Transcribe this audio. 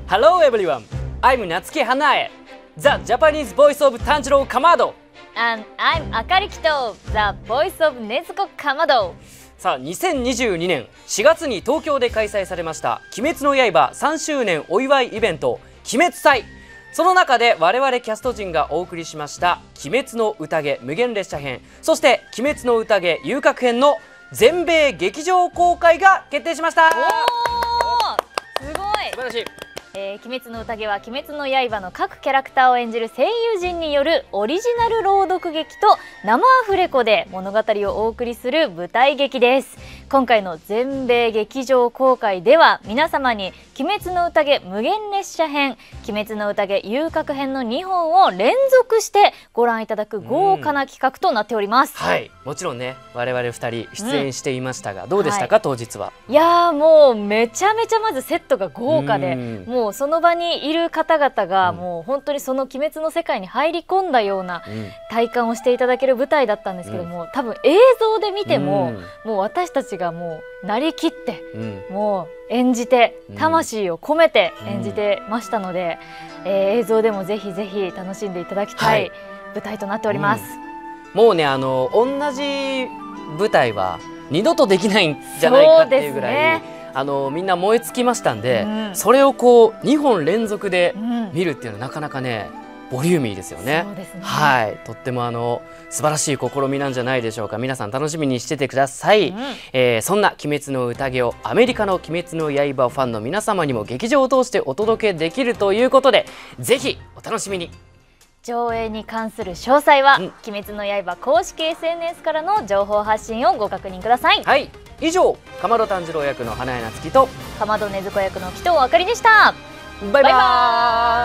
Hello everyone, I'm Natsuki Hanae, the Japanese voice of Tanjiro Kamado. And I'm Akari Kito, the voice of Nezuko Kamado. さあ、2022年4月に東京で開催されました「鬼滅の刃」3周年お祝いイベント「鬼滅祭」。その中で我々キャスト陣がお送りしました「鬼滅の宴無限列車編」、そして「鬼滅の宴遊郭編」の全米劇場公開が決定しました。 おー、すごい。 素晴らしい。 鬼滅の宴は鬼滅の刃の各キャラクターを演じる声優陣によるオリジナル朗読劇と生アフレコで物語をお送りする舞台劇です。今回の全米劇場公開では皆様に鬼滅の宴無限列車編、鬼滅の宴遊郭編の2本を連続してご覧いただく豪華な企画となっております。 はい、もちろんね我々2人出演していましたが、どうでしたか、当日は。 いやー、もうめちゃめちゃまずセットが豪華で、もうその場にいる方々がもう本当にその鬼滅の世界に入り込んだような体感をしていただける舞台だったんですけども、多分映像で見ても、もう私たちがもうなりきって、もう演じて魂を込めて演じてましたので、映像でもぜひぜひ楽しんでいただきたい舞台となっております。 もうね、同じ舞台は二度とできないんじゃないかっていうぐらい、みんな燃え尽きましたんで、それをこう2本連続で見るっていうのはなかなかねボリューミーですよね。はい、とっても素晴らしい試みなんじゃないでしょうか。皆さん楽しみにしててください。そんな鬼滅の宴をアメリカの鬼滅の刃ファンの皆様にも劇場を通してお届けできるということで、ぜひお楽しみに。 上映に関する詳細は、鬼滅の刃公式 SNS からの情報発信をご確認ください。 はい、以上、竈炭治郎役の花江夏樹と竈禰豆子役の鬼頭あかりでした。 バイバーイ。